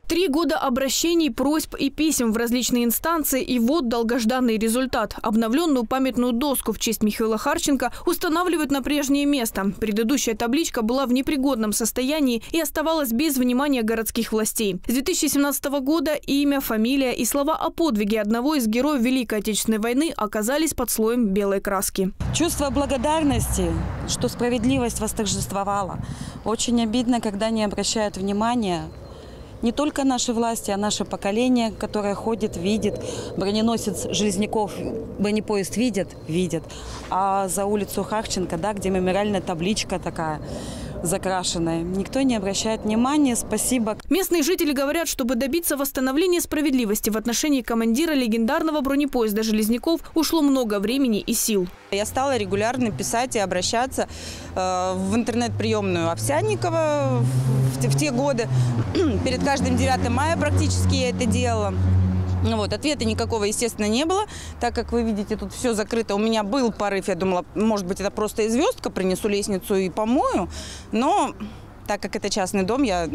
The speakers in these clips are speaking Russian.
3 года обращений, просьб и писем в различные инстанции, и вот долгожданный результат. Обновленную памятную доску в честь Михаила Харченко устанавливают на прежнее место. Предыдущая табличка была в непригодном состоянии и оставалась без внимания городских властей. С 2017 года имя, фамилия и слова о подвиге одного из героев Великой Отечественной войны оказались под слоем белой краски. Чувство благодарности, что справедливость восторжествовала. Очень обидно, когда не обращают внимания. Не только наши власти, а наше поколение, которое ходит, видит. Броненосец Железняков, бронепоезд видит. А за улицу Харченко, да, где мемориальная табличка такая закрашенная, никто не обращает внимания. Спасибо. Местные жители говорят, чтобы добиться восстановления справедливости в отношении командира легендарного бронепоезда Железняков ушло много времени и сил. Я стала регулярно писать и обращаться в интернет-приемную Овсянникова в те годы. Перед каждым 9 мая практически я это делала. Вот, ответа никакого, естественно, не было, так как вы видите, тут все закрыто. У меня был порыв, я думала, может быть, это просто и звездка, принесу лестницу и помою, но так как это частный дом, я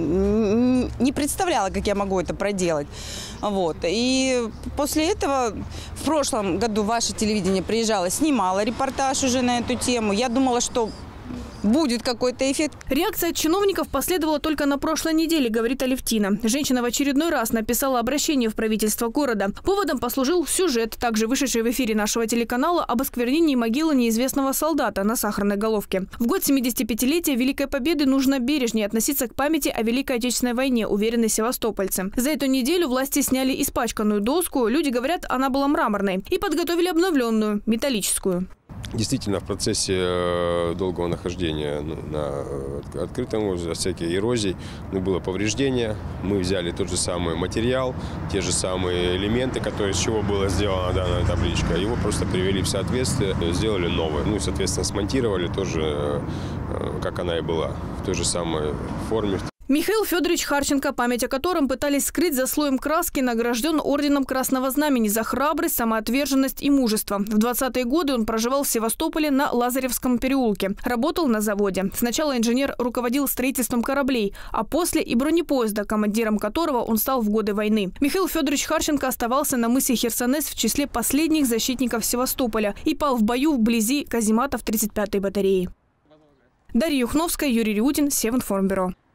не представляла, как я могу это проделать. Вот. И после этого в прошлом году ваше телевидение приезжало, снимало репортаж уже на эту тему. Я думала, что будет какой-то эффект. Реакция от чиновников последовала только на прошлой неделе, говорит Алевтина. Женщина в очередной раз написала обращение в правительство города. Поводом послужил сюжет, также вышедший в эфире нашего телеканала, об осквернении могилы неизвестного солдата на Сахарной головке. В год 75-летия Великой Победы нужно бережнее относиться к памяти о Великой Отечественной войне, уверены севастопольцы. За эту неделю власти сняли испачканную доску, люди говорят, она была мраморной, и подготовили обновленную, металлическую. Действительно, в процессе долгого нахождения на открытом воздухе, всяких эрозий, было повреждение. Мы взяли тот же самый материал, те же самые элементы, которые, из чего была сделана данная табличка. Его просто привели в соответствие, сделали новое. Ну и, соответственно, смонтировали тоже, как она и была, в той же самой форме. Михаил Федорович Харченко, память о котором пытались скрыть за слоем краски, награжден орденом Красного Знамени за храбрость, самоотверженность и мужество. В 20-е годы он проживал в Севастополе на Лазаревском переулке. Работал на заводе. Сначала инженер руководил строительством кораблей, а после и бронепоезда, командиром которого он стал в годы войны. Михаил Федорович Харченко оставался на мысе Херсонес в числе последних защитников Севастополя и пал в бою вблизи казематов 35-й батареи. Дарья Юхновская, Юрий Риутин, Севинформбюро.